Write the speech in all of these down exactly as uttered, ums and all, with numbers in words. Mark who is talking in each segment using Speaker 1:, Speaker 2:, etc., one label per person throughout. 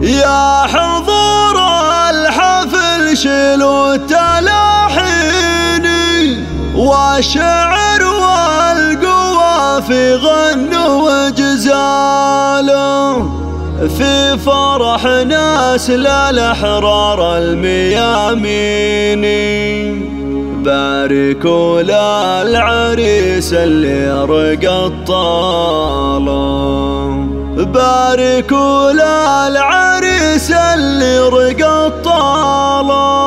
Speaker 1: يا حضور الحفل شيلوا التلاحين والشعر والقوافي غنوا وجزالوا في فرح ناس للأحرار الميامين. باركوا للعريس اللي رقى الطالة، باركوا للعريس اللي رقى الطالة.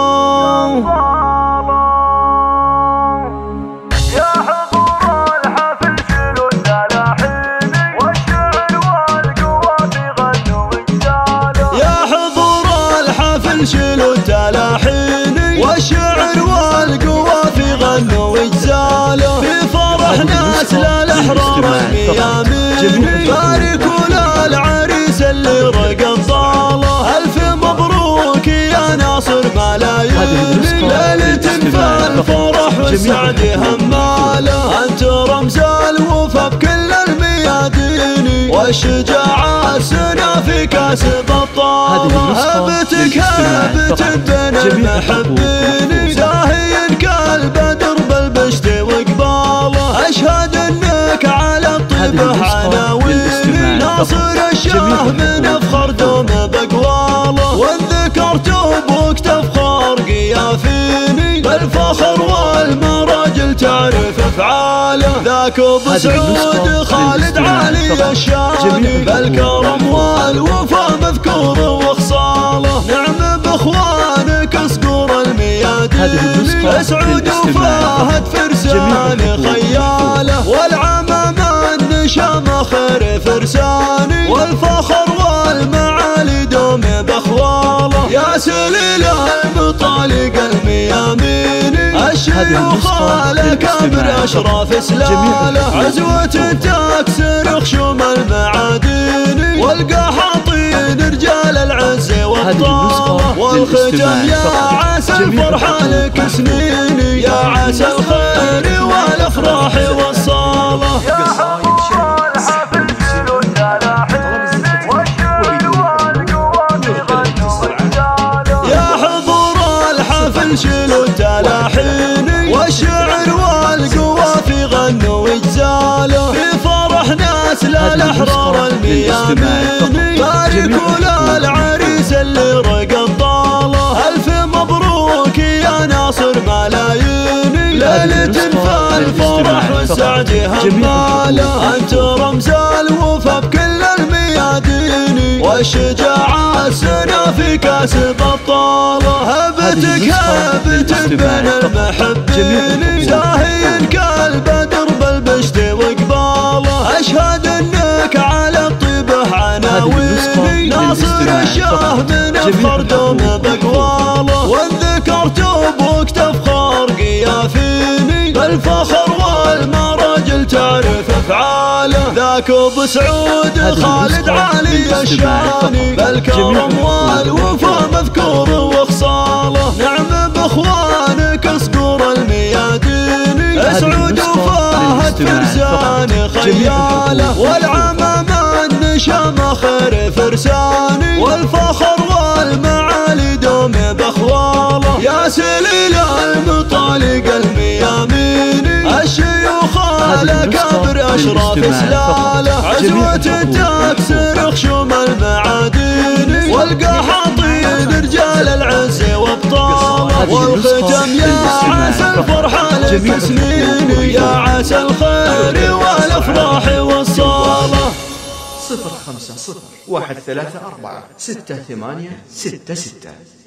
Speaker 2: يا حضور الحفل شيلوا التلاحين والشعر والقوافي غنوا وجزالوا.
Speaker 1: يا حضور الحفل شيلوا التلاحين والشعر والقوافي غنوا وجزالوا في فرح ناس للأحرار الميامين. باركوا للعريس اللي رقى الطالة، ألف مبروك يا ناصر ملايين. ليلة فالفرح والسعد همالة، أنت رمز الوفا بكل الميادين والشجاعة سنا في كاسب الطالة. هبتك هبت بين المحبين، زاهين كالبدر بالبشت وقباله. أشهد انك على الطيبة عناوين، ناصر الشاه من افخر دوم بقواله. وان ذكرت ابوك تفخر قيافيني، بالفخر والمراجل تعرف افعاله. ذاك ابو سعود خالد علي الشاني، بالكرم والوفا مذكور وخصاله. نعم باخوانك اصقور الميادين، اسعود وفاهد فرسان خياله. والعمام النشام خير فرساني، والفخر والمعالي دوم باخواله. يا سليل المطالق المياميني، الشيوخ الأكابر أشراف سلاله. عزوة تكسر خشوم المعادين، والقحاطين رجال العز والطالة. والختم يا عسى الفرحة لك سنيني، يا عسى الخير والأفراح والصالة.
Speaker 2: يا حضور الحفل شيلوا التلاحين والشعر والقوافي غنوا وجزالوا.
Speaker 1: يا حضور الحفل شيلوا التلاحين والشعر والقوافي غنوا وجزالوا في فرح ناس للأحرار الميامين. باركوا للعريس اللي رقى الطالة، ألف مبروك يا ناصر ملايين. ليلة فالفرح والسعد همالة، أنت رمز الوفا بكل الميادين والشجاعة سنا في كاسب الطالة. هبتك هبت بين المحبين، زاهين كالبدر بالبشت وقباله. أشهد انك على الطيبة عناوين، ناصر الشاه من افخر دوم بقواله. وان ذكرت ابوك تفخر قيافيني، بالفخر والمراجل تعرف افعاله. ذاك ابو سعود خالد علي الشاني، بالكرم والوفا مذكور وخصاله. نعم باخوانك اصقور الميادين، اسعود وفاهد فرسان خياله. والعمام النشام خير فرساني، والفخر والمعالي دوم باخواله. يا سليل المطالق المياميني، الشيوخ الأكابر أشراف سلاله. عزوة تكسر خشوم المعادين، والقحاطين رجال العز وابطاله. والختم يا عسى الفرحة لك سنيني، يا عسى الخير والأفراح والصالة.
Speaker 3: صفر خمسة صفر واحد ثلاثة أربعة ستة ثمانية ستة ستة.